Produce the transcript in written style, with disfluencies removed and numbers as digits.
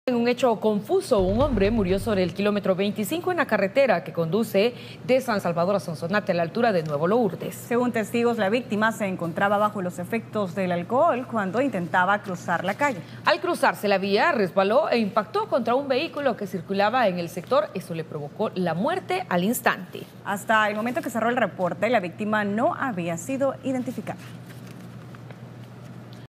En un hecho confuso, un hombre murió sobre el kilómetro 25 en la carretera que conduce de San Salvador a Sonsonate a la altura de Nuevo Lourdes. Según testigos, la víctima se encontraba bajo los efectos del alcohol cuando intentaba cruzar la calle. Al cruzarse la vía, resbaló e impactó contra un vehículo que circulaba en el sector. Eso le provocó la muerte al instante. Hasta el momento que cerró el reporte, la víctima no había sido identificada.